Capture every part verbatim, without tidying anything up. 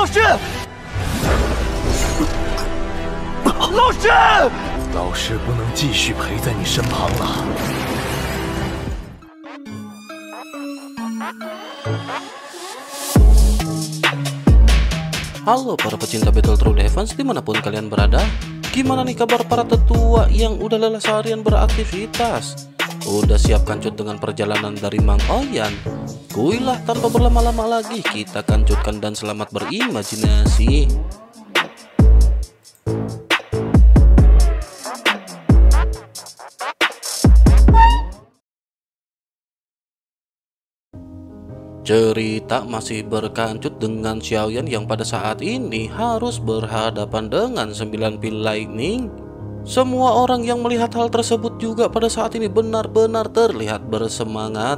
老师，老师， 老师不能继续陪在你身旁了。 Halo para pecinta Battletrue Defense dimanapun kalian berada. Gimana nih kabar para tetua yang udah lelah seharian beraktivitas? Udah siap kancut dengan perjalanan dari Mang Oyan? Kuilah tanpa berlama-lama lagi, kita kancutkan dan selamat berimajinasi. Cerita masih berkancut dengan Xiaoyan yang pada saat ini harus berhadapan dengan sembilan pil lightning. Semua orang yang melihat hal tersebut juga pada saat ini benar-benar terlihat bersemangat.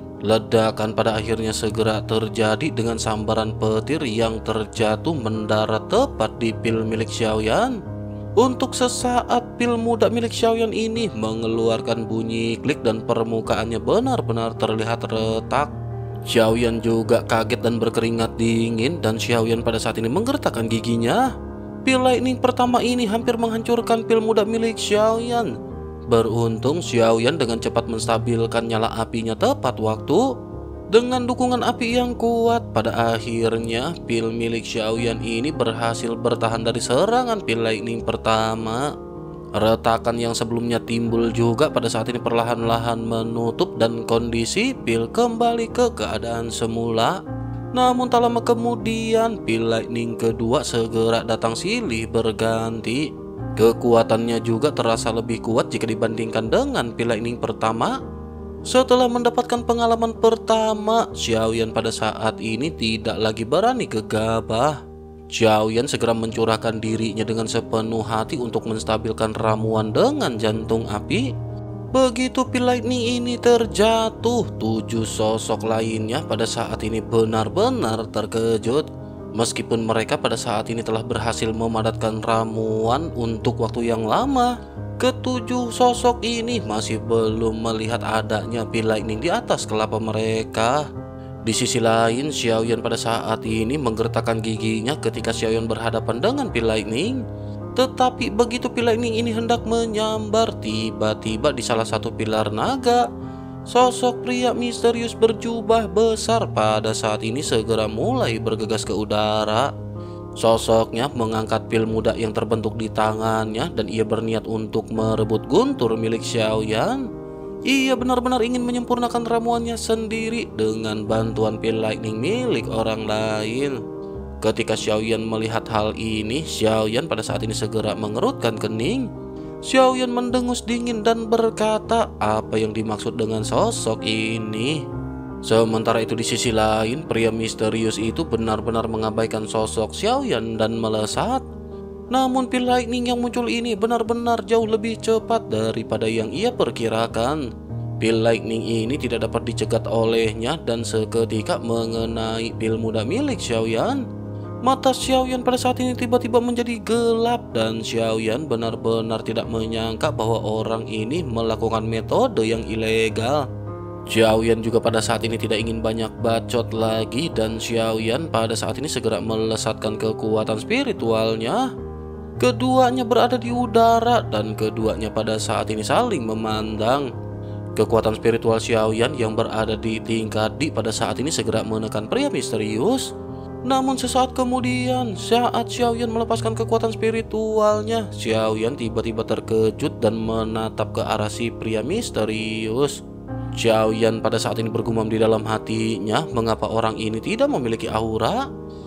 Ledakan pada akhirnya segera terjadi dengan sambaran petir yang terjatuh mendarat tepat di pil milik Xiaoyan. Untuk sesaat pil muda milik Xiaoyan ini mengeluarkan bunyi klik dan permukaannya benar-benar terlihat retak. Xiaoyan juga kaget dan berkeringat dingin, dan Xiaoyan pada saat ini menggertakkan giginya. Pil lightning pertama ini hampir menghancurkan pil muda milik Xiaoyan. Beruntung Xiaoyan dengan cepat menstabilkan nyala apinya tepat waktu. Dengan dukungan api yang kuat, pada akhirnya pil milik Xiaoyan ini berhasil bertahan dari serangan pil lightning pertama. Retakan yang sebelumnya timbul juga pada saat ini perlahan-lahan menutup dan kondisi pil kembali ke keadaan semula. Namun tak lama kemudian pil lightning kedua segera datang silih berganti. Kekuatannya juga terasa lebih kuat jika dibandingkan dengan pil lightning pertama. Setelah mendapatkan pengalaman pertama, Xiaoyan pada saat ini tidak lagi berani gegabah. Xiaoyan segera mencurahkan dirinya dengan sepenuh hati untuk menstabilkan ramuan dengan jantung api. Begitu pil lightning ini terjatuh, tujuh sosok lainnya pada saat ini benar-benar terkejut. Meskipun mereka pada saat ini telah berhasil memadatkan ramuan untuk waktu yang lama, ketujuh sosok ini masih belum melihat adanya pil lightning di atas kelapa mereka. Di sisi lain, Xiaoyan pada saat ini menggertakkan giginya ketika Xiaoyan berhadapan dengan pil lightning. Tetapi begitu pil lightning ini hendak menyambar, tiba-tiba di salah satu pilar naga, sosok pria misterius berjubah besar pada saat ini segera mulai bergegas ke udara. Sosoknya mengangkat pil muda yang terbentuk di tangannya dan ia berniat untuk merebut guntur milik Xiaoyan. Ia benar-benar ingin menyempurnakan ramuannya sendiri dengan bantuan pil lightning milik orang lain. Ketika Xiaoyan melihat hal ini, Xiaoyan pada saat ini segera mengerutkan kening. Xiaoyan mendengus dingin dan berkata, apa yang dimaksud dengan sosok ini? Sementara itu di sisi lain, pria misterius itu benar-benar mengabaikan sosok Xiaoyan dan melesat. Namun pil lightning yang muncul ini benar-benar jauh lebih cepat daripada yang ia perkirakan. Pil lightning ini tidak dapat dicegat olehnya dan seketika mengenai pil muda milik Xiaoyan. Mata Xiaoyan pada saat ini tiba-tiba menjadi gelap dan Xiaoyan benar-benar tidak menyangka bahwa orang ini melakukan metode yang ilegal. Xiaoyan juga pada saat ini tidak ingin banyak bacot lagi dan Xiaoyan pada saat ini segera melesatkan kekuatan spiritualnya. Keduanya berada di udara dan keduanya pada saat ini saling memandang. Kekuatan spiritual Xiaoyan yang berada di tingkat D pada saat ini segera menekan pria misterius. Namun sesaat kemudian, saat Xiaoyan melepaskan kekuatan spiritualnya, Xiaoyan tiba-tiba terkejut dan menatap ke arah si pria misterius. Xiaoyan pada saat ini bergumam di dalam hatinya, mengapa orang ini tidak memiliki aura?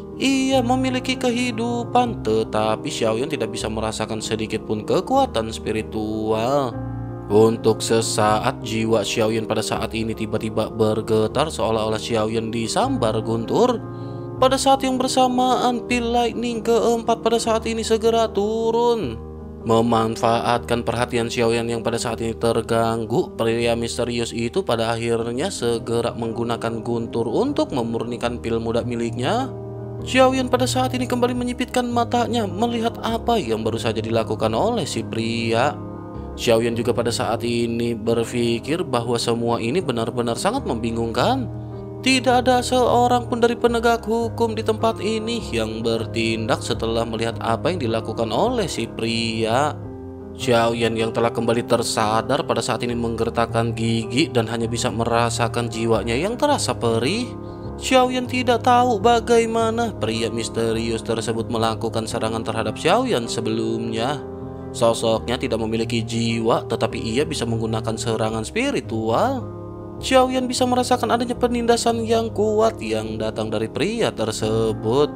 Ia memiliki kehidupan, tetapi Xiaoyan tidak bisa merasakan sedikit pun kekuatan spiritual. Untuk sesaat jiwa Xiaoyan pada saat ini tiba-tiba bergetar seolah-olah Xiaoyan disambar guntur. Pada saat yang bersamaan, pil lightning keempat pada saat ini segera turun. Memanfaatkan perhatian Xiaoyan yang pada saat ini terganggu, pria misterius itu pada akhirnya segera menggunakan guntur untuk memurnikan pil muda miliknya. Xiaoyan pada saat ini kembali menyipitkan matanya melihat apa yang baru saja dilakukan oleh si pria. Xiaoyan juga pada saat ini berpikir bahwa semua ini benar-benar sangat membingungkan. Tidak ada seorang pun dari penegak hukum di tempat ini yang bertindak setelah melihat apa yang dilakukan oleh si pria. Xiaoyan yang telah kembali tersadar pada saat ini menggertakkan gigi dan hanya bisa merasakan jiwanya yang terasa perih. Xiaoyan tidak tahu bagaimana pria misterius tersebut melakukan serangan terhadap Xiaoyan sebelumnya. Sosoknya tidak memiliki jiwa, tetapi ia bisa menggunakan serangan spiritual. Xiaoyan bisa merasakan adanya penindasan yang kuat yang datang dari pria tersebut.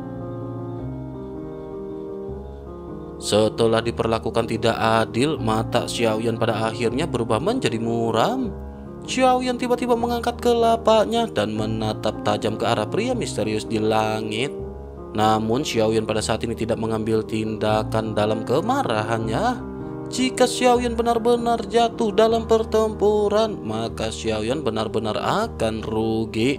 Setelah diperlakukan tidak adil, mata Xiaoyan pada akhirnya berubah menjadi muram. Xiaoyan tiba-tiba mengangkat kelapanya dan menatap tajam ke arah pria misterius di langit. Namun Xiaoyan pada saat ini tidak mengambil tindakan dalam kemarahannya. Jika Xiaoyan benar-benar jatuh dalam pertempuran, maka Xiaoyan benar-benar akan rugi.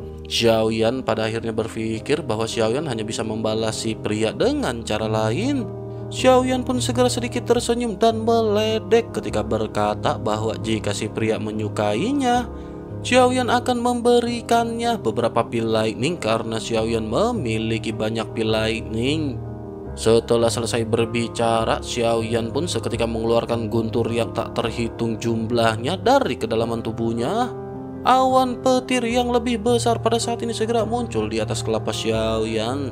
Xiaoyan pada akhirnya berpikir bahwa Xiaoyan hanya bisa membalas si pria dengan cara lain. Xiaoyan pun segera sedikit tersenyum dan meledek ketika berkata bahwa jika si pria menyukainya, Xiaoyan akan memberikannya beberapa pil lightning karena Xiaoyan memiliki banyak pil lightning. Setelah selesai berbicara, Xiaoyan pun seketika mengeluarkan guntur yang tak terhitung jumlahnya dari kedalaman tubuhnya. Awan petir yang lebih besar pada saat ini segera muncul di atas kelapa Xiaoyan.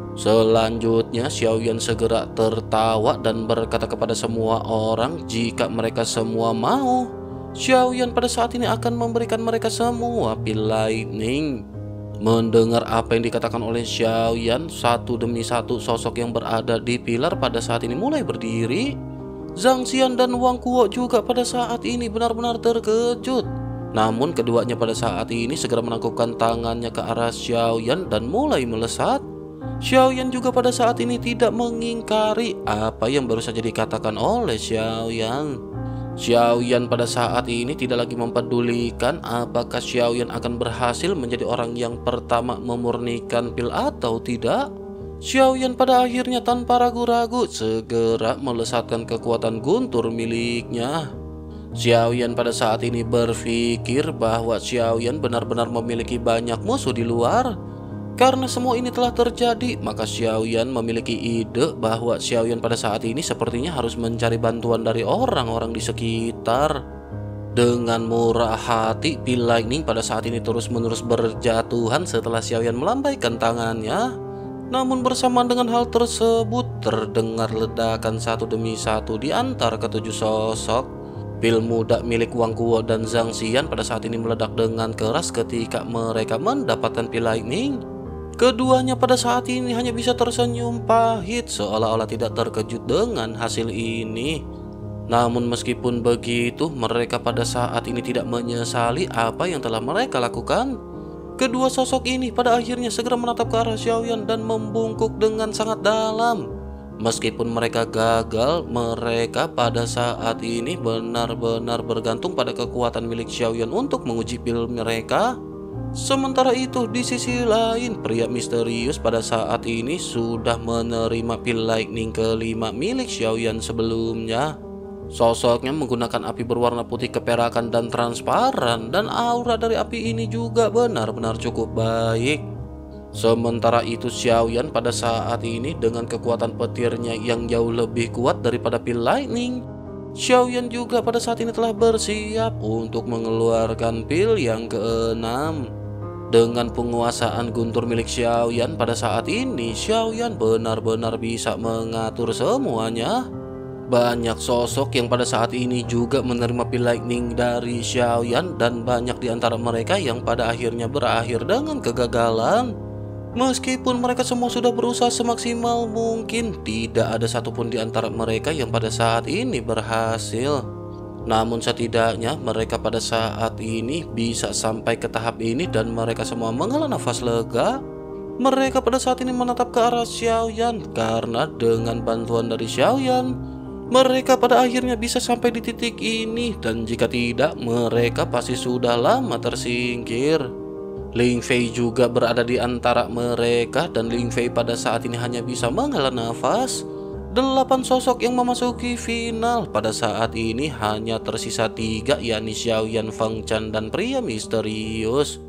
Selanjutnya Xiaoyan segera tertawa dan berkata kepada semua orang jika mereka semua mau, Xiaoyan pada saat ini akan memberikan mereka semua pil lightning. Mendengar apa yang dikatakan oleh Xiaoyan, satu demi satu sosok yang berada di pilar pada saat ini mulai berdiri. Zhang Xian dan Wang Kuo juga pada saat ini benar-benar terkejut. Namun keduanya pada saat ini segera menangkupkan tangannya ke arah Xiaoyan dan mulai melesat. Xiaoyan juga pada saat ini tidak mengingkari apa yang baru saja dikatakan oleh Xiaoyan. Xiaoyan pada saat ini tidak lagi mempedulikan apakah Xiaoyan akan berhasil menjadi orang yang pertama memurnikan pil atau tidak. Xiaoyan pada akhirnya tanpa ragu-ragu segera melesatkan kekuatan guntur miliknya. Xiaoyan pada saat ini berpikir bahwa Xiaoyan benar-benar memiliki banyak musuh di luar. Karena semua ini telah terjadi, maka Xiaoyan memiliki ide bahwa Xiaoyan pada saat ini sepertinya harus mencari bantuan dari orang-orang di sekitar. Dengan murah hati, pil lightning pada saat ini terus-menerus berjatuhan setelah Xiaoyan melambaikan tangannya. Namun bersamaan dengan hal tersebut, terdengar ledakan satu demi satu di antara ketujuh sosok. Pil muda milik Wang Kuo dan Zhang Xian pada saat ini meledak dengan keras ketika mereka mendapatkan pil lightning. Keduanya pada saat ini hanya bisa tersenyum pahit seolah-olah tidak terkejut dengan hasil ini. Namun meskipun begitu, mereka pada saat ini tidak menyesali apa yang telah mereka lakukan. Kedua sosok ini pada akhirnya segera menatap ke arah Xiaoyan dan membungkuk dengan sangat dalam. Meskipun mereka gagal, mereka pada saat ini benar-benar bergantung pada kekuatan milik Xiaoyan untuk menguji pil mereka. Sementara itu di sisi lain, pria misterius pada saat ini sudah menerima pil lightning kelima milik Xiaoyan sebelumnya. Sosoknya menggunakan api berwarna putih keperakan dan transparan, dan aura dari api ini juga benar-benar cukup baik. Sementara itu Xiaoyan pada saat ini dengan kekuatan petirnya yang jauh lebih kuat daripada pil lightning, Xiaoyan juga pada saat ini telah bersiap untuk mengeluarkan pil yang keenam. Dengan penguasaan guntur milik Xiaoyan pada saat ini, Xiaoyan benar-benar bisa mengatur semuanya. Banyak sosok yang pada saat ini juga menerima pil lightning dari Xiaoyan, dan banyak di antara mereka yang pada akhirnya berakhir dengan kegagalan. Meskipun mereka semua sudah berusaha semaksimal mungkin, tidak ada satupun di antara mereka yang pada saat ini berhasil. Namun setidaknya mereka pada saat ini bisa sampai ke tahap ini dan mereka semua menghela nafas lega. Mereka pada saat ini menatap ke arah Xiaoyan karena dengan bantuan dari Xiaoyan, mereka pada akhirnya bisa sampai di titik ini, dan jika tidak mereka pasti sudah lama tersingkir. Ling Fei juga berada di antara mereka, dan Ling Fei pada saat ini hanya bisa menghela nafas. Delapan sosok yang memasuki final pada saat ini hanya tersisa tiga, yakni Xiaoyan, Feng Chan, dan pria misterius.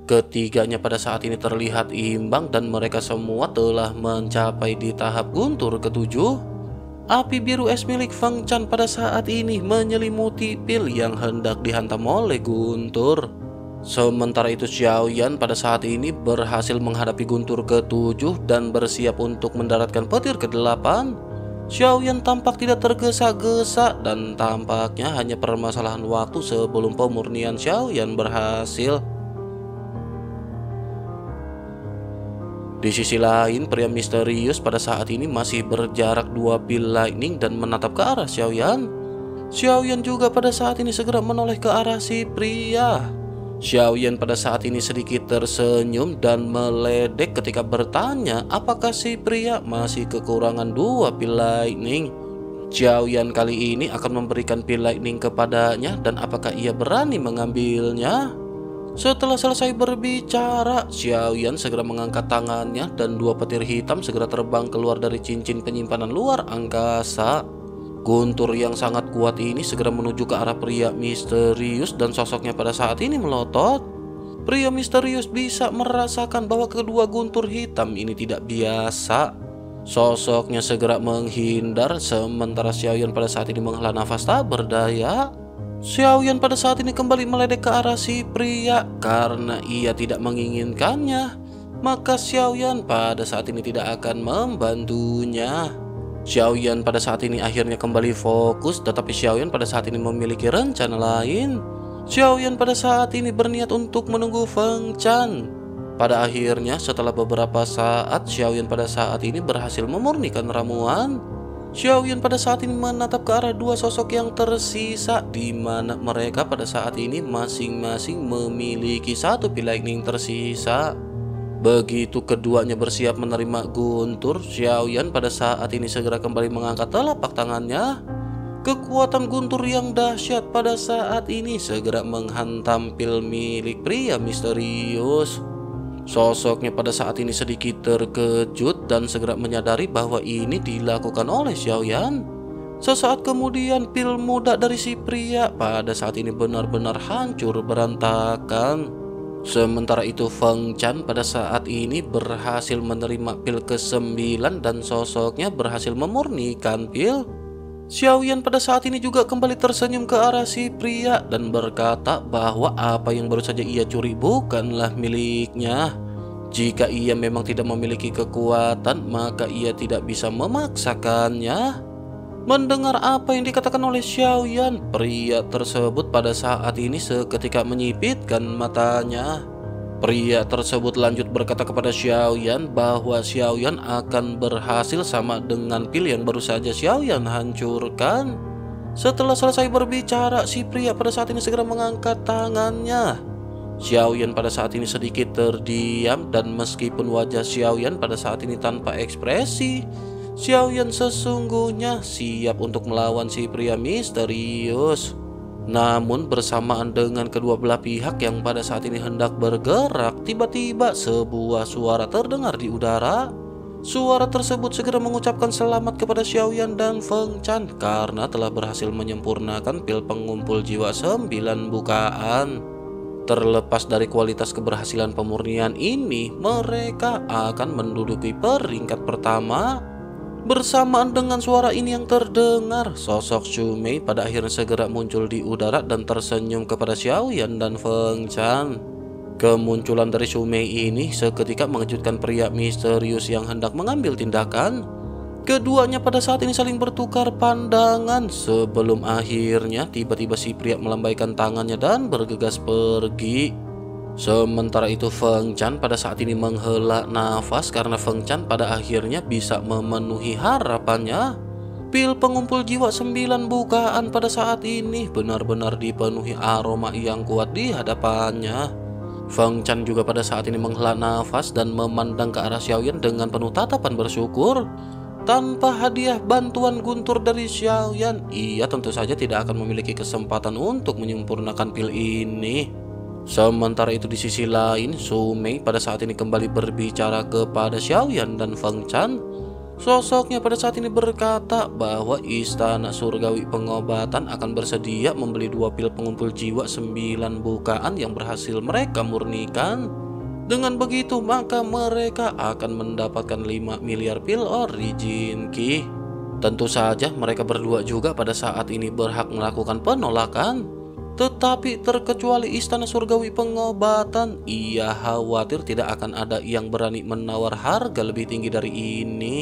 Ketiganya pada saat ini terlihat imbang dan mereka semua telah mencapai di tahap guntur ketujuh. Api biru es milik Feng Chan pada saat ini menyelimuti pil yang hendak dihantam oleh guntur. Sementara itu Xiaoyan pada saat ini berhasil menghadapi guntur ketujuh dan bersiap untuk mendaratkan petir kedelapan. Xiaoyan tampak tidak tergesa-gesa dan tampaknya hanya permasalahan waktu sebelum pemurnian Xiaoyan berhasil. Di sisi lain, pria misterius pada saat ini masih berjarak dua pil lightning dan menatap ke arah Xiaoyan. Xiaoyan juga pada saat ini segera menoleh ke arah si pria. Xiaoyan pada saat ini sedikit tersenyum dan meledek ketika bertanya apakah si pria masih kekurangan dua pil lightning. Xiaoyan kali ini akan memberikan pil lightning kepadanya dan apakah ia berani mengambilnya? Setelah selesai berbicara, Xiaoyan segera mengangkat tangannya dan dua petir hitam segera terbang keluar dari cincin penyimpanan luar angkasa. Guntur yang sangat kuat ini segera menuju ke arah pria misterius dan sosoknya pada saat ini melotot. Pria misterius bisa merasakan bahwa kedua guntur hitam ini tidak biasa. Sosoknya segera menghindar sementara Xiaoyan pada saat ini menghela nafas tak berdaya. Xiaoyan pada saat ini kembali meledek ke arah si pria karena ia tidak menginginkannya. Maka Xiaoyan pada saat ini tidak akan membantunya. Xiaoyan pada saat ini akhirnya kembali fokus, tetapi Xiaoyan pada saat ini memiliki rencana lain. Xiaoyan pada saat ini berniat untuk menunggu Feng Chan. Pada akhirnya setelah beberapa saat, Xiaoyan pada saat ini berhasil memurnikan ramuan. Xiaoyan pada saat ini menatap ke arah dua sosok yang tersisa, di mana mereka pada saat ini masing-masing memiliki satu pil lightning tersisa. Begitu keduanya bersiap menerima guntur, Xiaoyan pada saat ini segera kembali mengangkat telapak tangannya. Kekuatan guntur yang dahsyat pada saat ini segera menghantam pil milik pria misterius. Sosoknya pada saat ini sedikit terkejut dan segera menyadari bahwa ini dilakukan oleh Xiaoyan. Sesaat kemudian pil muda dari si pria pada saat ini benar-benar hancur berantakan. Sementara itu Feng Chan pada saat ini berhasil menerima pil kesembilan dan sosoknya berhasil memurnikan pil. Xiaoyan pada saat ini juga kembali tersenyum ke arah si pria dan berkata bahwa apa yang baru saja ia curi bukanlah miliknya. Jika ia memang tidak memiliki kekuatan, maka ia tidak bisa memaksakannya. Mendengar apa yang dikatakan oleh Xiaoyan, pria tersebut pada saat ini seketika menyipitkan matanya. Pria tersebut lanjut berkata kepada Xiaoyan bahwa Xiaoyan akan berhasil sama dengan pil yang baru saja Xiaoyan hancurkan. Setelah selesai berbicara, si pria pada saat ini segera mengangkat tangannya. Xiaoyan pada saat ini sedikit terdiam dan meskipun wajah Xiaoyan pada saat ini tanpa ekspresi, Xiaoyan sesungguhnya siap untuk melawan si pria misterius. Namun bersamaan dengan kedua belah pihak yang pada saat ini hendak bergerak, tiba-tiba sebuah suara terdengar di udara. Suara tersebut segera mengucapkan selamat kepada Xiaoyan dan Feng Chan karena telah berhasil menyempurnakan pil pengumpul jiwa sembilan bukaan. Terlepas dari kualitas keberhasilan pemurnian ini, mereka akan menduduki peringkat pertama. Bersamaan dengan suara ini yang terdengar, sosok Xu Mei pada akhirnya segera muncul di udara dan tersenyum kepada Xiaoyan dan Feng Chan. Kemunculan dari Xu Mei ini seketika mengejutkan pria misterius yang hendak mengambil tindakan. Keduanya pada saat ini saling bertukar pandangan sebelum akhirnya tiba-tiba si pria melambaikan tangannya dan bergegas pergi. Sementara itu Feng Chan pada saat ini menghela nafas karena Feng Chan pada akhirnya bisa memenuhi harapannya. Pil pengumpul jiwa sembilan bukaan pada saat ini benar-benar dipenuhi aroma yang kuat di hadapannya. Feng Chan juga pada saat ini menghela nafas dan memandang ke arah Xiaoyan dengan penuh tatapan bersyukur. Tanpa hadiah bantuan guntur dari Xiaoyan, ia tentu saja tidak akan memiliki kesempatan untuk menyempurnakan pil ini. Sementara itu di sisi lain, Xu Mei pada saat ini kembali berbicara kepada Xiaoyan dan Feng Chan. Sosoknya pada saat ini berkata bahwa Istana Surgawi Pengobatan akan bersedia membeli dua pil pengumpul jiwa sembilan bukaan yang berhasil mereka murnikan. Dengan begitu maka mereka akan mendapatkan lima miliar pil origin key. Tentu saja mereka berdua juga pada saat ini berhak melakukan penolakan. Tetapi terkecuali Istana Surgawi Pengobatan, ia khawatir tidak akan ada yang berani menawar harga lebih tinggi dari ini.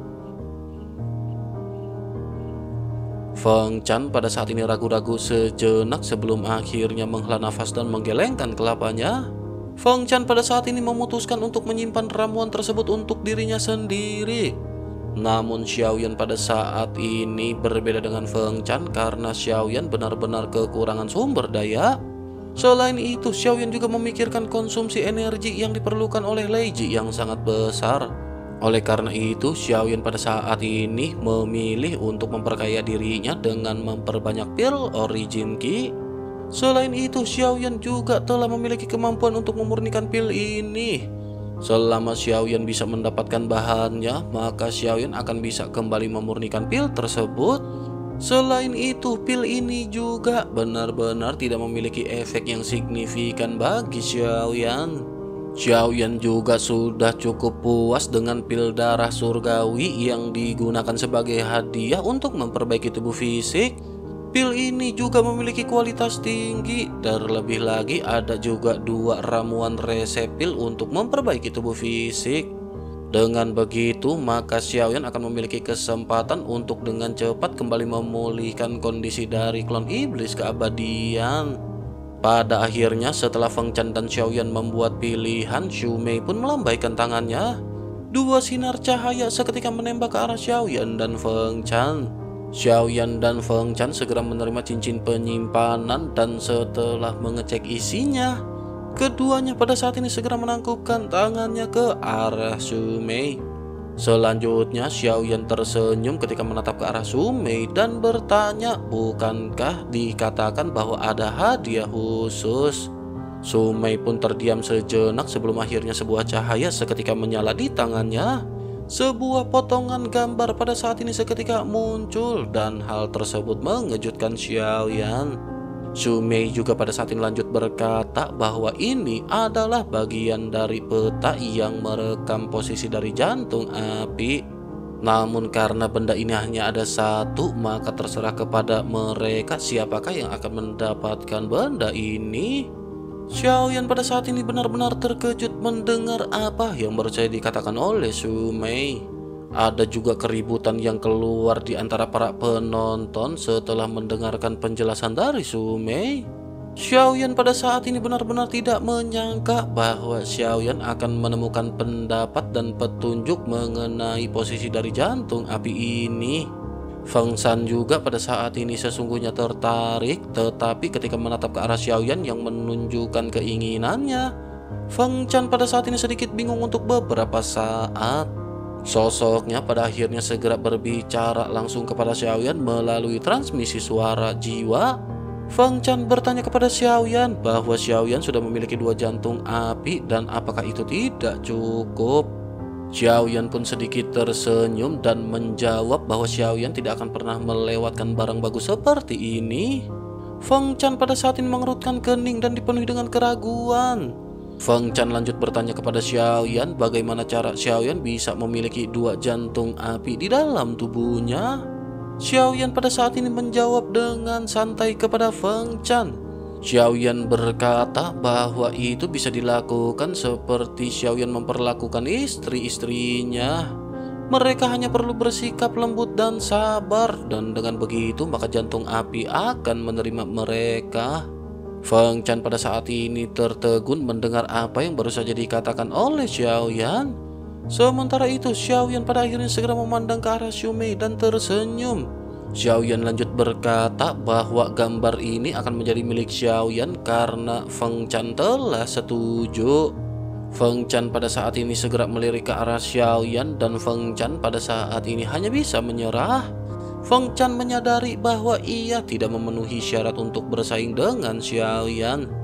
Feng Chan pada saat ini ragu-ragu sejenak sebelum akhirnya menghela nafas dan menggelengkan kelapanya. Feng Chan pada saat ini memutuskan untuk menyimpan ramuan tersebut untuk dirinya sendiri. Namun Xiaoyan pada saat ini berbeda dengan Feng Chan karena Xiaoyan benar-benar kekurangan sumber daya. Selain itu, Xiaoyan juga memikirkan konsumsi energi yang diperlukan oleh Lei Ji yang sangat besar. Oleh karena itu, Xiaoyan pada saat ini memilih untuk memperkaya dirinya dengan memperbanyak pil origin key. Selain itu, Xiaoyan juga telah memiliki kemampuan untuk memurnikan pil ini. Selama Xiaoyan bisa mendapatkan bahannya, maka Xiaoyan akan bisa kembali memurnikan pil tersebut. Selain itu, pil ini juga benar-benar tidak memiliki efek yang signifikan bagi Xiaoyan. Xiaoyan juga sudah cukup puas dengan pil darah surgawi yang digunakan sebagai hadiah untuk memperbaiki tubuh fisik. Pil ini juga memiliki kualitas tinggi. Terlebih lagi ada juga dua ramuan resep pil untuk memperbaiki tubuh fisik. Dengan begitu maka Xiaoyan akan memiliki kesempatan untuk dengan cepat kembali memulihkan kondisi dari klon iblis keabadian. Pada akhirnya setelah Feng Chan dan Xiaoyan membuat pilihan, Xu Mei pun melambaikan tangannya. Dua sinar cahaya seketika menembak ke arah Xiaoyan dan Feng Chan. Xiaoyan dan Feng Chan segera menerima cincin penyimpanan dan setelah mengecek isinya, keduanya pada saat ini segera menangkupkan tangannya ke arah Xu Mei. Selanjutnya Xiaoyan tersenyum ketika menatap ke arah Xu Mei dan bertanya, bukankah dikatakan bahwa ada hadiah khusus? Xu Mei pun terdiam sejenak sebelum akhirnya sebuah cahaya seketika menyala di tangannya. Sebuah potongan gambar pada saat ini seketika muncul dan hal tersebut mengejutkan Xiaoyan. Xu Mei juga pada saat ini lanjut berkata bahwa ini adalah bagian dari peta yang merekam posisi dari jantung api. Namun karena benda ini hanya ada satu, maka terserah kepada mereka siapakah yang akan mendapatkan benda ini. Xiaoyan pada saat ini benar-benar terkejut mendengar apa yang baru saja dikatakan oleh Xu Mei. Ada juga keributan yang keluar di antara para penonton setelah mendengarkan penjelasan dari Xu Mei. Xiaoyan pada saat ini benar-benar tidak menyangka bahwa Xiaoyan akan menemukan pendapat dan petunjuk mengenai posisi dari jantung api ini. Feng Shan juga pada saat ini sesungguhnya tertarik, tetapi ketika menatap ke arah Xiaoyan yang menunjukkan keinginannya, Feng Chan pada saat ini sedikit bingung untuk beberapa saat. Sosoknya pada akhirnya segera berbicara langsung kepada Xiaoyan melalui transmisi suara jiwa. Feng Chan bertanya kepada Xiaoyan bahwa Xiaoyan sudah memiliki dua jantung api dan apakah itu tidak cukup. Xiaoyan pun sedikit tersenyum dan menjawab bahwa Xiaoyan tidak akan pernah melewatkan barang bagus seperti ini. Feng Chan pada saat ini mengerutkan kening dan dipenuhi dengan keraguan. Feng Chan lanjut bertanya kepada Xiaoyan bagaimana cara Xiaoyan bisa memiliki dua jantung api di dalam tubuhnya. Xiaoyan pada saat ini menjawab dengan santai kepada Feng Chan. Xiaoyan berkata bahwa itu bisa dilakukan seperti Xiaoyan memperlakukan istri-istrinya. Mereka hanya perlu bersikap lembut dan sabar, dan dengan begitu maka jantung api akan menerima mereka. Feng Chan pada saat ini tertegun mendengar apa yang baru saja dikatakan oleh Xiaoyan. Sementara itu Xiaoyan pada akhirnya segera memandang ke arah Xu Mei dan tersenyum. Xiaoyan lanjut berkata bahwa gambar ini akan menjadi milik Xiaoyan karena Feng Chan telah setuju. Feng Chan pada saat ini segera melirik ke arah Xiaoyan dan Feng Chan pada saat ini hanya bisa menyerah. Feng Chan menyadari bahwa ia tidak memenuhi syarat untuk bersaing dengan Xiaoyan.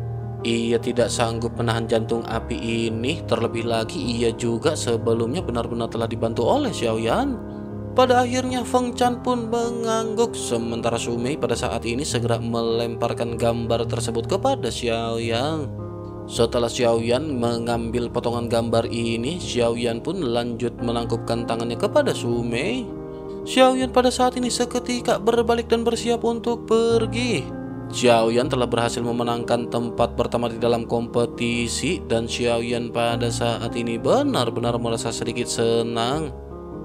Ia tidak sanggup menahan jantung api ini, terlebih lagi ia juga sebelumnya benar-benar telah dibantu oleh Xiaoyan. Pada akhirnya Feng Chan pun mengangguk, sementara Su Mei pada saat ini segera melemparkan gambar tersebut kepada Xiaoyan. Setelah Xiaoyan mengambil potongan gambar ini, Xiaoyan pun lanjut menangkupkan tangannya kepada Su Mei. Xiaoyan pada saat ini seketika berbalik dan bersiap untuk pergi. Xiaoyan telah berhasil memenangkan tempat pertama di dalam kompetisi dan Xiaoyan pada saat ini benar-benar merasa sedikit senang.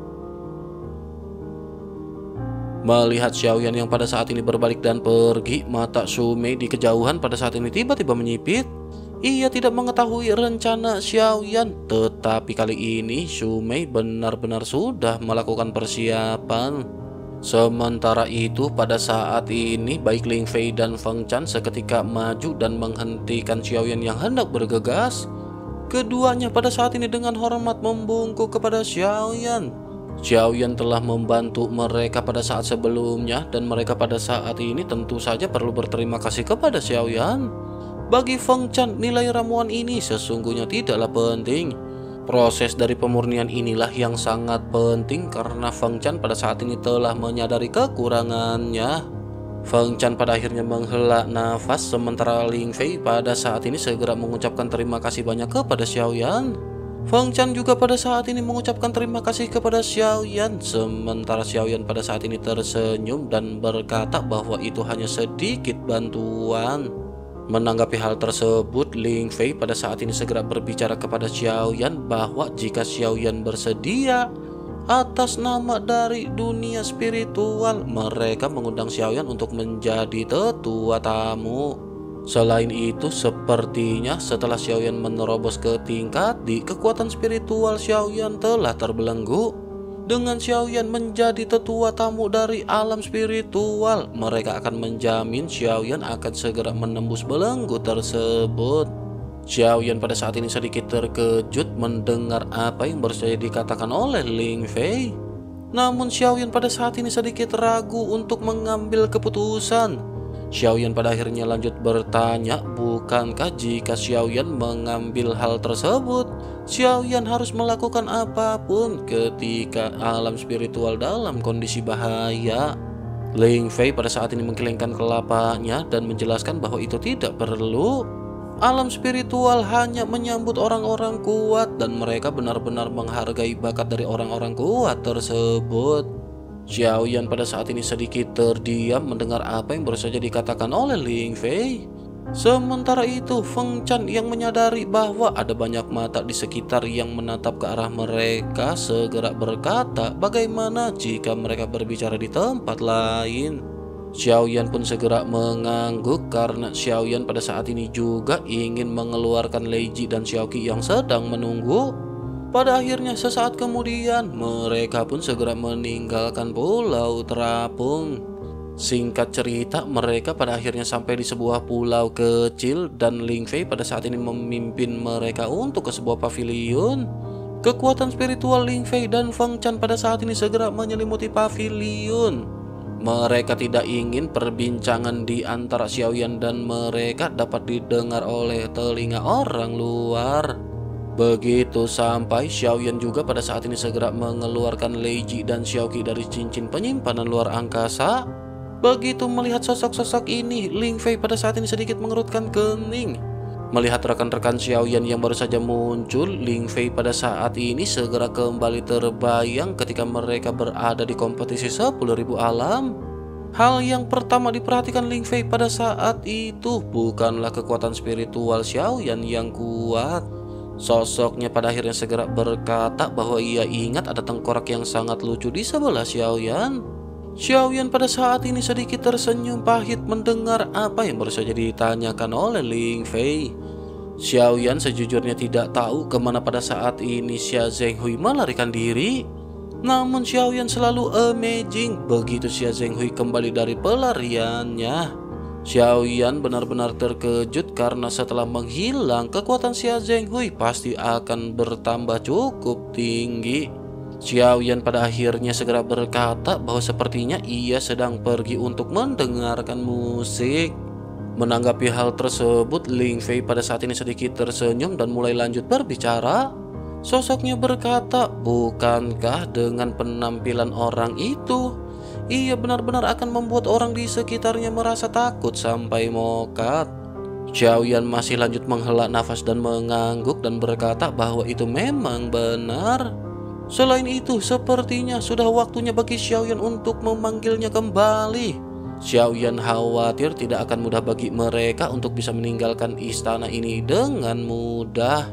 Melihat Xiaoyan yang pada saat ini berbalik dan pergi, mata Su Mei di kejauhan pada saat ini tiba-tiba menyipit. Ia tidak mengetahui rencana Xiaoyan, tetapi kali ini Su Mei benar-benar sudah melakukan persiapan. Sementara itu pada saat ini baik Ling Fei dan Feng Chan seketika maju dan menghentikan Xiaoyan yang hendak bergegas. Keduanya pada saat ini dengan hormat membungkuk kepada Xiaoyan. Xiaoyan telah membantu mereka pada saat sebelumnya dan mereka pada saat ini tentu saja perlu berterima kasih kepada Xiaoyan. Bagi Feng Chan, nilai ramuan ini sesungguhnya tidaklah penting. Proses dari pemurnian inilah yang sangat penting karena Feng Chan pada saat ini telah menyadari kekurangannya. Feng Chan pada akhirnya menghela nafas sementara Ling Fei pada saat ini segera mengucapkan terima kasih banyak kepada Xiaoyan. Feng Chan juga pada saat ini mengucapkan terima kasih kepada Xiaoyan, sementara Xiaoyan pada saat ini tersenyum dan berkata bahwa itu hanya sedikit bantuan. Menanggapi hal tersebut, Ling Fei pada saat ini segera berbicara kepada Xiaoyan bahwa jika Xiaoyan bersedia atas nama dari dunia spiritual, mereka mengundang Xiaoyan untuk menjadi tetua tamu. Selain itu, sepertinya setelah Xiaoyan menerobos ke tingkat di kekuatan spiritual, Xiaoyan telah terbelenggu. Dengan Xiaoyan menjadi tetua tamu dari alam spiritual, mereka akan menjamin Xiaoyan akan segera menembus belenggu tersebut. Xiaoyan pada saat ini sedikit terkejut mendengar apa yang baru saja dikatakan oleh Ling Fei. Namun Xiaoyan pada saat ini sedikit ragu untuk mengambil keputusan. Xiaoyan pada akhirnya lanjut bertanya, bukankah jika Xiaoyan mengambil hal tersebut, Xiaoyan harus melakukan apapun ketika alam spiritual dalam kondisi bahaya? Ling Fei pada saat ini menggelengkan kelapanya dan menjelaskan bahwa itu tidak perlu. Alam spiritual hanya menyambut orang-orang kuat dan mereka benar-benar menghargai bakat dari orang-orang kuat tersebut. Xiaoyan pada saat ini sedikit terdiam mendengar apa yang baru saja dikatakan oleh Ling Fei. Sementara itu, Feng Chan yang menyadari bahwa ada banyak mata di sekitar yang menatap ke arah mereka segera berkata, bagaimana jika mereka berbicara di tempat lain? Xiaoyan pun segera mengangguk karena Xiaoyan pada saat ini juga ingin mengeluarkan Lei Ji dan Xiaoqi yang sedang menunggu. Pada akhirnya sesaat kemudian mereka pun segera meninggalkan pulau terapung. Singkat cerita, mereka pada akhirnya sampai di sebuah pulau kecil dan Ling Fei pada saat ini memimpin mereka untuk ke sebuah pavilion. Kekuatan spiritual Ling Fei dan Feng Chan pada saat ini segera menyelimuti pavilion. Mereka tidak ingin perbincangan di antara Xiaoyan dan mereka dapat didengar oleh telinga orang luar. Begitu sampai, Xiaoyan juga pada saat ini segera mengeluarkan Lei Ji dan Xiaoqi dari cincin penyimpanan luar angkasa. Begitu melihat sosok-sosok ini, Ling Fei pada saat ini sedikit mengerutkan kening. Melihat rekan-rekan Xiaoyan yang baru saja muncul, Ling Fei pada saat ini segera kembali terbayang ketika mereka berada di kompetisi sepuluh ribu alam. Hal yang pertama diperhatikan Ling Fei pada saat itu bukanlah kekuatan spiritual Xiaoyan yang kuat. Sosoknya pada akhirnya segera berkata bahwa ia ingat ada tengkorak yang sangat lucu di sebelah Xiaoyan. Xiaoyan pada saat ini sedikit tersenyum pahit mendengar apa yang baru saja ditanyakan oleh Ling Fei. Xiaoyan sejujurnya tidak tahu kemana pada saat ini Xia Zhenghui melarikan diri. Namun Xiaoyan selalu amazing begitu Xia Zhenghui kembali dari pelariannya. Xiaoyan benar-benar terkejut karena setelah menghilang, kekuatan Xia Zhenghui pasti akan bertambah cukup tinggi. Xiaoyan pada akhirnya segera berkata bahwa sepertinya ia sedang pergi untuk mendengarkan musik. Menanggapi hal tersebut, Ling Fei pada saat ini sedikit tersenyum dan mulai lanjut berbicara. Sosoknya berkata, bukankah dengan penampilan orang itu, ia benar-benar akan membuat orang di sekitarnya merasa takut sampai mokat. Xiaoyan masih lanjut menghela nafas dan mengangguk dan berkata bahwa itu memang benar. Selain itu, sepertinya sudah waktunya bagi Xiaoyan untuk memanggilnya kembali. Xiaoyan khawatir tidak akan mudah bagi mereka untuk bisa meninggalkan istana ini dengan mudah.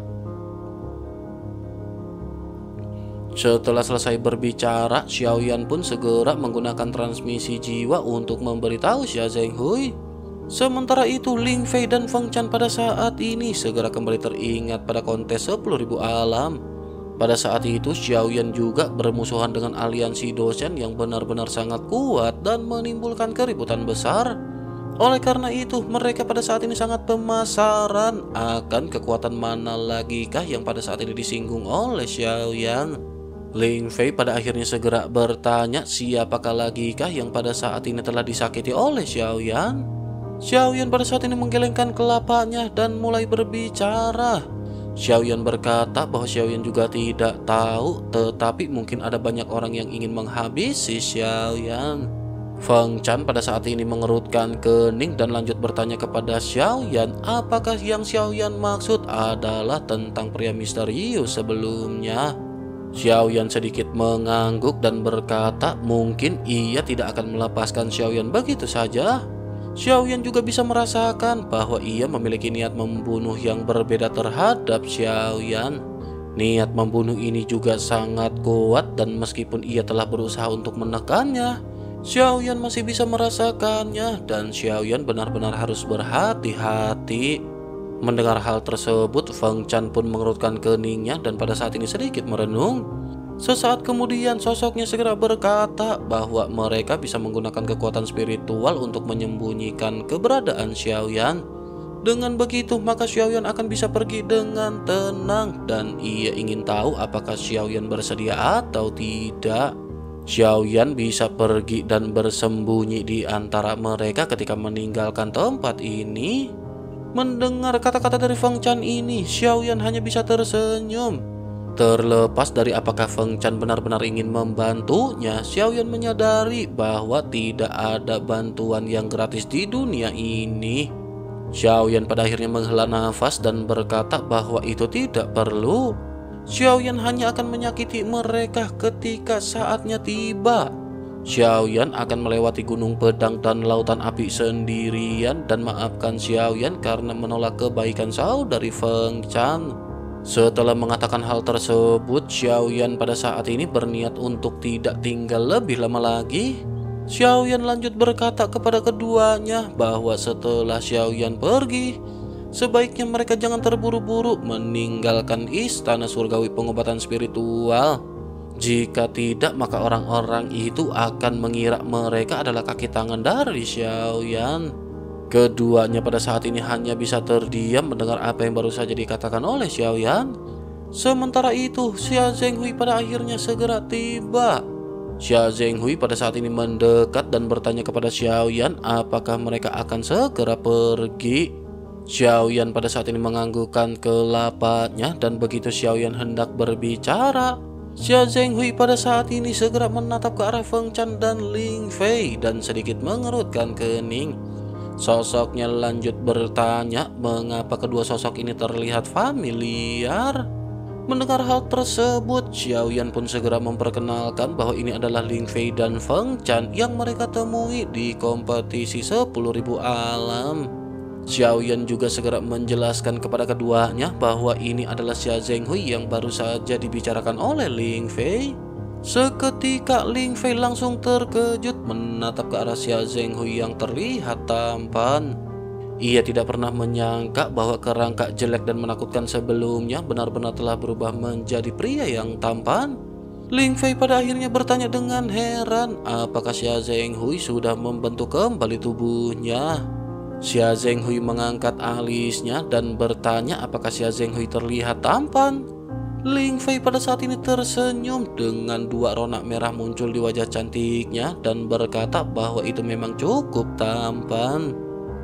Setelah selesai berbicara, Xiaoyan pun segera menggunakan transmisi jiwa untuk memberitahu Xia Zhenghui. Sementara itu, Ling Fei dan Feng Chan pada saat ini segera kembali teringat pada kontes sepuluh ribu alam. Pada saat itu, Xiaoyan juga bermusuhan dengan aliansi dosen yang benar-benar sangat kuat dan menimbulkan keributan besar. Oleh karena itu, mereka pada saat ini sangat pemasaran akan kekuatan mana lagikah yang pada saat ini disinggung oleh Xiaoyan. Ling Fei pada akhirnya segera bertanya siapakah lagikah yang pada saat ini telah disakiti oleh Xiaoyan. Xiaoyan pada saat ini menggelengkan kelapanya dan mulai berbicara. Xiaoyan berkata bahwa Xiaoyan juga tidak tahu, tetapi mungkin ada banyak orang yang ingin menghabisi Xiaoyan. Feng Chan pada saat ini mengerutkan kening dan lanjut bertanya kepada Xiaoyan apakah yang Xiaoyan maksud adalah tentang pria misterius sebelumnya. Xiaoyan sedikit mengangguk dan berkata mungkin ia tidak akan melepaskan Xiaoyan begitu saja. Xiaoyan juga bisa merasakan bahwa ia memiliki niat membunuh yang berbeda terhadap Xiaoyan. Niat membunuh ini juga sangat kuat dan meskipun ia telah berusaha untuk menekannya, Xiaoyan masih bisa merasakannya dan Xiaoyan benar-benar harus berhati-hati. Mendengar hal tersebut, Feng Chan pun mengerutkan keningnya dan pada saat ini sedikit merenung. Sesaat kemudian sosoknya segera berkata bahwa mereka bisa menggunakan kekuatan spiritual untuk menyembunyikan keberadaan Xiaoyan. Dengan begitu maka Xiaoyan akan bisa pergi dengan tenang dan ia ingin tahu apakah Xiaoyan bersedia atau tidak. Xiaoyan bisa pergi dan bersembunyi di antara mereka ketika meninggalkan tempat ini. Mendengar kata-kata dari Feng Chan ini, Xiaoyan hanya bisa tersenyum. Terlepas dari apakah Feng Chan benar-benar ingin membantunya, Xiaoyan menyadari bahwa tidak ada bantuan yang gratis di dunia ini. Xiaoyan pada akhirnya menghela nafas dan berkata bahwa itu tidak perlu. Xiaoyan hanya akan menyakiti mereka ketika saatnya tiba. Xiaoyan akan melewati gunung pedang dan lautan api sendirian dan maafkan Xiaoyan karena menolak kebaikan saudari Feng Chan. Setelah mengatakan hal tersebut, Xiaoyan pada saat ini berniat untuk tidak tinggal lebih lama lagi. Xiaoyan lanjut berkata kepada keduanya bahwa setelah Xiaoyan pergi, sebaiknya mereka jangan terburu-buru meninggalkan istana surgawi pengobatan spiritual. Jika tidak, maka orang-orang itu akan mengira mereka adalah kaki tangan dari Xiaoyan. Keduanya pada saat ini hanya bisa terdiam mendengar apa yang baru saja dikatakan oleh Xiaoyan. Sementara itu, Xia Zhenghui pada akhirnya segera tiba. Xia Zhenghui pada saat ini mendekat dan bertanya kepada Xiaoyan apakah mereka akan segera pergi. Xiaoyan pada saat ini menganggukkan kelapanya dan begitu Xiaoyan hendak berbicara, Xia Zhenghui pada saat ini segera menatap ke arah Feng Chan dan Ling Fei dan sedikit mengerutkan kening. Sosoknya lanjut bertanya mengapa kedua sosok ini terlihat familiar. Mendengar hal tersebut, Xiaoyan pun segera memperkenalkan bahwa ini adalah Ling Fei dan Feng Chan yang mereka temui di kompetisi sepuluh ribu alam. Xiaoyan juga segera menjelaskan kepada keduanya bahwa ini adalah Xia Zhenghui yang baru saja dibicarakan oleh Ling Fei. Seketika Ling Fei langsung terkejut menatap ke arah Xia Zhenghui yang terlihat tampan. Ia tidak pernah menyangka bahwa kerangka jelek dan menakutkan sebelumnya benar-benar telah berubah menjadi pria yang tampan. Ling Fei pada akhirnya bertanya dengan heran apakah Xia Zhenghui sudah membentuk kembali tubuhnya. Xia Zhenghui mengangkat alisnya dan bertanya apakah Xia Zhenghui terlihat tampan. Ling Fei pada saat ini tersenyum dengan dua ronak merah muncul di wajah cantiknya dan berkata bahwa itu memang cukup tampan.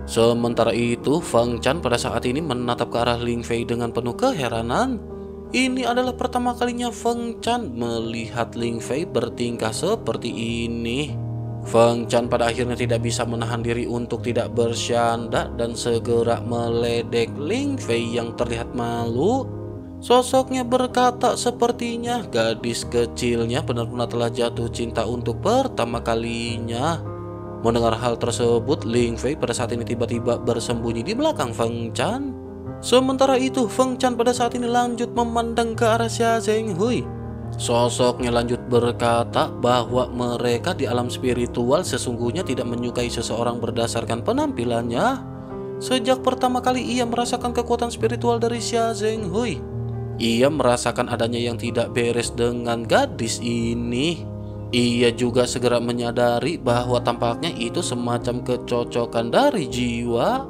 Sementara itu, Feng Chan pada saat ini menatap ke arah Ling Fei dengan penuh keheranan. Ini adalah pertama kalinya Feng Chan melihat Ling Fei bertingkah seperti ini. Feng Chan pada akhirnya tidak bisa menahan diri untuk tidak bersyanda dan segera meledek Ling Fei yang terlihat malu. Sosoknya berkata sepertinya gadis kecilnya benar-benar telah jatuh cinta untuk pertama kalinya. Mendengar hal tersebut, Ling Fei pada saat ini tiba-tiba bersembunyi di belakang Feng Chan. Sementara itu, Feng Chan pada saat ini lanjut memandang ke arah Xia Zhenghui. Sosoknya lanjut berkata bahwa mereka di alam spiritual sesungguhnya tidak menyukai seseorang berdasarkan penampilannya. Sejak pertama kali ia merasakan kekuatan spiritual dari Xia Zhenghui, ia merasakan adanya yang tidak beres dengan gadis ini. Ia juga segera menyadari bahwa tampaknya itu semacam kecocokan dari jiwa.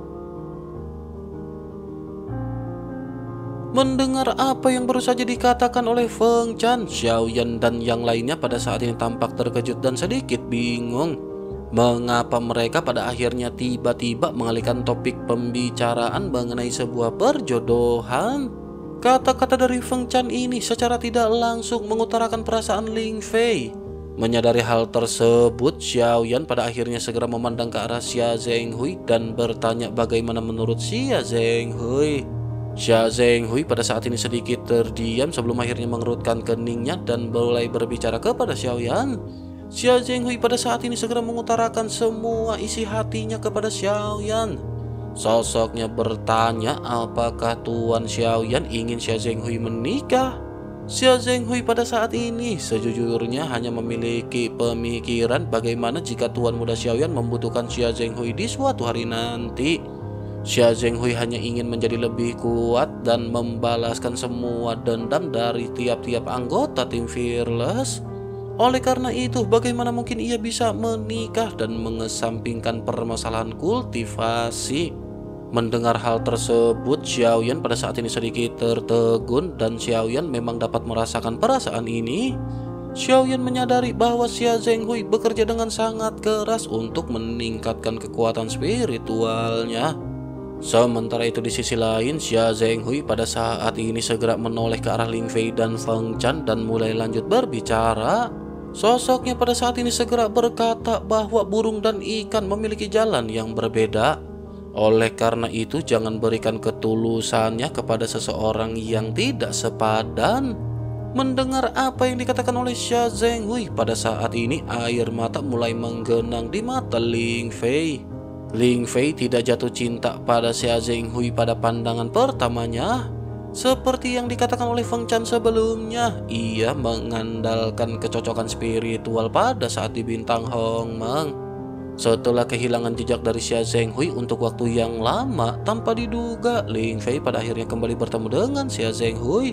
Mendengar apa yang baru saja dikatakan oleh Feng Chan, Xiaoyan dan yang lainnya pada saat ini tampak terkejut dan sedikit bingung. Mengapa mereka pada akhirnya tiba-tiba mengalihkan topik pembicaraan mengenai sebuah perjodohan? Kata-kata dari Feng Chan ini secara tidak langsung mengutarakan perasaan Ling Fei. Menyadari hal tersebut, Xiaoyan pada akhirnya segera memandang ke arah Xia Zhenghui dan bertanya bagaimana menurut Xia Zhenghui. Xia Zhenghui pada saat ini sedikit terdiam sebelum akhirnya mengerutkan keningnya dan mulai berbicara kepada Xiaoyan. Xia Zhenghui pada saat ini segera mengutarakan semua isi hatinya kepada Xiaoyan. Sosoknya bertanya apakah Tuan Xiaoyan ingin Xia Zhenghui menikah. Xia Zhenghui pada saat ini sejujurnya hanya memiliki pemikiran bagaimana jika Tuan Muda Xiaoyan membutuhkan Xia Zhenghui di suatu hari nanti. Xia Zhenghui hanya ingin menjadi lebih kuat dan membalaskan semua dendam dari tiap-tiap anggota tim Fearless. Oleh karena itu, bagaimana mungkin ia bisa menikah dan mengesampingkan permasalahan kultivasi? Mendengar hal tersebut, Xiaoyan pada saat ini sedikit tertegun dan Xiaoyan memang dapat merasakan perasaan ini. Xiaoyan menyadari bahwa Xia Zhenghui bekerja dengan sangat keras untuk meningkatkan kekuatan spiritualnya. Sementara itu di sisi lain, Xia Zhenghui pada saat ini segera menoleh ke arah Ling Fei dan Feng Chan dan mulai lanjut berbicara. Sosoknya pada saat ini segera berkata bahwa burung dan ikan memiliki jalan yang berbeda. Oleh karena itu, jangan berikan ketulusannya kepada seseorang yang tidak sepadan. Mendengar apa yang dikatakan oleh Xia Zhenghui, pada saat ini air mata mulai menggenang di mata Ling Fei. Ling Fei tidak jatuh cinta pada Xia Zhenghui pada pandangan pertamanya. Seperti yang dikatakan oleh Feng Chan sebelumnya, ia mengandalkan kecocokan spiritual pada saat di bintang Hong Meng. Setelah kehilangan jejak dari Xia Zhenghui untuk waktu yang lama, tanpa diduga Ling Fei pada akhirnya kembali bertemu dengan Xia Zhenghui.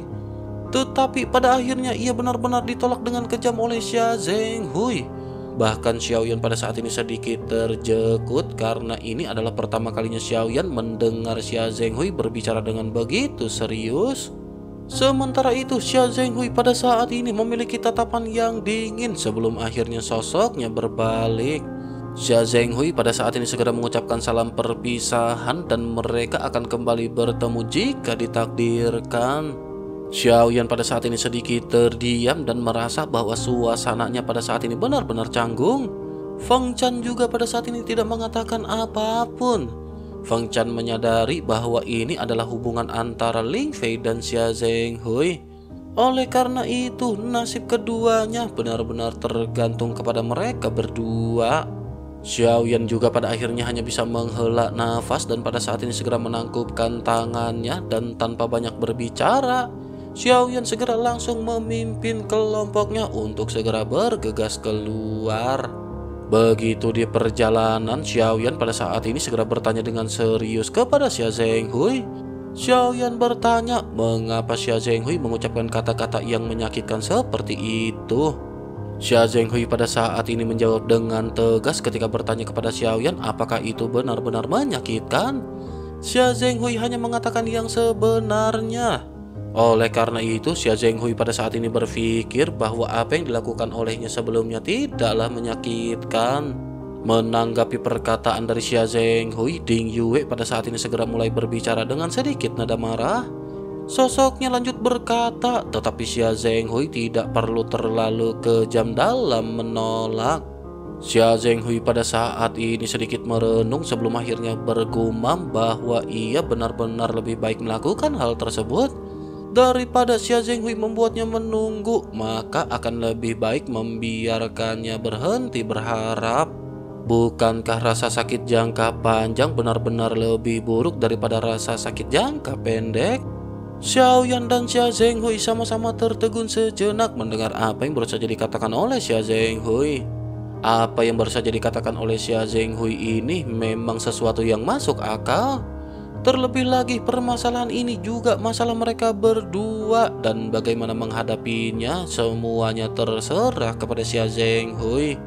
Tetapi pada akhirnya ia benar-benar ditolak dengan kejam oleh Xia Zhenghui. Bahkan Xiaoyan pada saat ini sedikit terjekut karena ini adalah pertama kalinya Xiaoyan mendengar Xia Zhenghui berbicara dengan begitu serius. Sementara itu, Xia Zhenghui pada saat ini memiliki tatapan yang dingin sebelum akhirnya sosoknya berbalik. Xia Zhenghui pada saat ini segera mengucapkan salam perpisahan dan mereka akan kembali bertemu jika ditakdirkan. Xiaoyan pada saat ini sedikit terdiam dan merasa bahwa suasananya pada saat ini benar-benar canggung. Feng Chan juga pada saat ini tidak mengatakan apapun. Feng Chan menyadari bahwa ini adalah hubungan antara Ling Fei dan Xia Zhenghui. Oleh karena itu, nasib keduanya benar-benar tergantung kepada mereka berdua. Xiaoyan juga pada akhirnya hanya bisa menghela nafas dan pada saat ini segera menangkupkan tangannya dan tanpa banyak berbicara, Xiaoyan segera langsung memimpin kelompoknya untuk segera bergegas keluar. Begitu di perjalanan, Xiaoyan pada saat ini segera bertanya dengan serius kepada Xia Zhenghui. Xiaoyan bertanya mengapa Xia Zhenghui mengucapkan kata-kata yang menyakitkan seperti itu. Xia Zhenghui pada saat ini menjawab dengan tegas ketika bertanya kepada Xiaoyan apakah itu benar-benar menyakitkan. Xia Zhenghui hanya mengatakan yang sebenarnya. Oleh karena itu, Xia Zhenghui pada saat ini berpikir bahwa apa yang dilakukan olehnya sebelumnya tidaklah menyakitkan. Menanggapi perkataan dari Xia Zhenghui, Ding Yue pada saat ini segera mulai berbicara dengan sedikit nada marah. Sosoknya lanjut berkata, tetapi Xia Zhenghui tidak perlu terlalu kejam dalam menolak. Xia Zhenghui pada saat ini sedikit merenung sebelum akhirnya bergumam bahwa ia benar-benar lebih baik melakukan hal tersebut. Daripada Xia Zhenghui membuatnya menunggu, maka akan lebih baik membiarkannya berhenti berharap. Bukankah rasa sakit jangka panjang benar-benar lebih buruk daripada rasa sakit jangka pendek? Xiaoyan dan Xia Zhenghui sama-sama tertegun sejenak mendengar apa yang baru saja dikatakan oleh Xia Zhenghui. Apa yang baru saja dikatakan oleh Xia Zhenghui ini memang sesuatu yang masuk akal. Terlebih lagi permasalahan ini juga masalah mereka berdua, dan bagaimana menghadapinya semuanya terserah kepada Xia Zhenghui.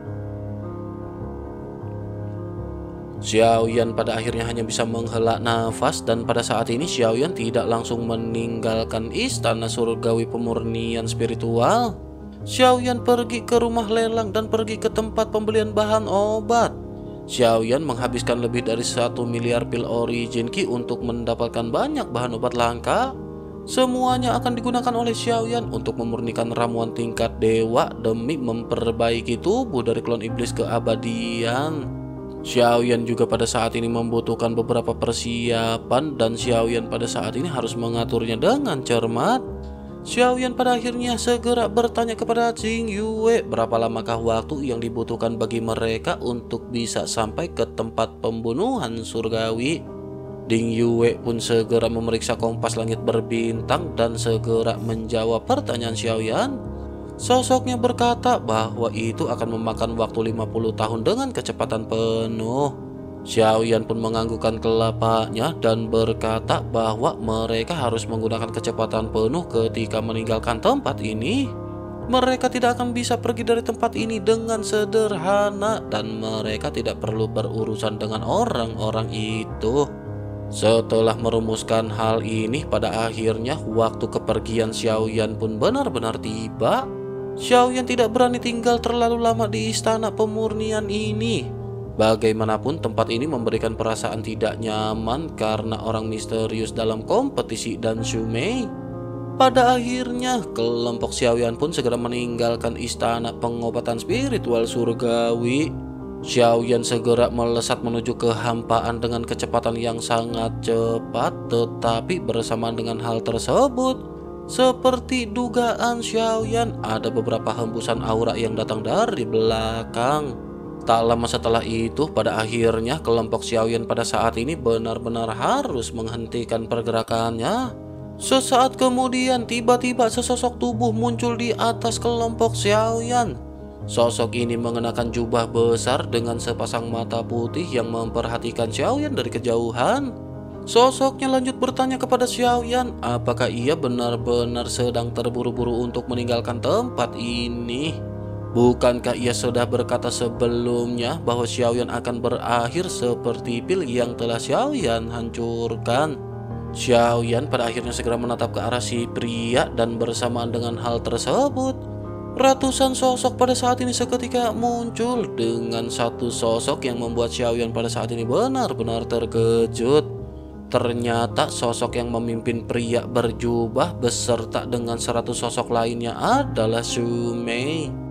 Xiaoyan pada akhirnya hanya bisa menghela nafas, dan pada saat ini Xiaoyan tidak langsung meninggalkan istana surgawi pemurnian spiritual. Xiaoyan pergi ke rumah lelang dan pergi ke tempat pembelian bahan obat. Xiaoyan menghabiskan lebih dari satu miliar pil origin key untuk mendapatkan banyak bahan obat langka. Semuanya akan digunakan oleh Xiaoyan untuk memurnikan ramuan tingkat dewa demi memperbaiki tubuh dari klon iblis keabadian. Xiaoyan juga pada saat ini membutuhkan beberapa persiapan, dan Xiaoyan pada saat ini harus mengaturnya dengan cermat. Xiaoyan pada akhirnya segera bertanya kepada Ding Yue berapa lamakah waktu yang dibutuhkan bagi mereka untuk bisa sampai ke tempat pembunuhan surgawi. Ding Yue pun segera memeriksa kompas langit berbintang dan segera menjawab pertanyaan Xiaoyan. Sosoknya berkata bahwa itu akan memakan waktu lima puluh tahun dengan kecepatan penuh. Xiaoyan pun menganggukkan kelapanya dan berkata bahwa mereka harus menggunakan kecepatan penuh ketika meninggalkan tempat ini. Mereka tidak akan bisa pergi dari tempat ini dengan sederhana, dan mereka tidak perlu berurusan dengan orang-orang itu. Setelah merumuskan hal ini, pada akhirnya waktu kepergian Xiaoyan pun benar-benar tiba. Xiaoyan tidak berani tinggal terlalu lama di istana pemurnian ini. Bagaimanapun tempat ini memberikan perasaan tidak nyaman karena orang misterius dalam kompetisi dan Shumei. Pada akhirnya kelompok Xiaoyan pun segera meninggalkan istana pengobatan spiritual surgawi. Xiaoyan segera melesat menuju kehampaan dengan kecepatan yang sangat cepat, tetapi bersamaan dengan hal tersebut, seperti dugaan Xiaoyan, ada beberapa hembusan aura yang datang dari belakang. Tak lama setelah itu, pada akhirnya kelompok Xiaoyan pada saat ini benar-benar harus menghentikan pergerakannya. Sesaat kemudian, tiba-tiba sesosok tubuh muncul di atas kelompok Xiaoyan. Sosok ini mengenakan jubah besar dengan sepasang mata putih yang memperhatikan Xiaoyan dari kejauhan. Sosoknya lanjut bertanya kepada Xiaoyan apakah ia benar-benar sedang terburu-buru untuk meninggalkan tempat ini. Bukankah ia sudah berkata sebelumnya bahwa Xiaoyan akan berakhir seperti pil yang telah Xiaoyan hancurkan? Xiaoyan pada akhirnya segera menatap ke arah si pria, dan bersamaan dengan hal tersebut, ratusan sosok pada saat ini seketika muncul dengan satu sosok yang membuat Xiaoyan pada saat ini benar-benar terkejut. Ternyata sosok yang memimpin pria berjubah beserta dengan seratus sosok lainnya adalah Shumei.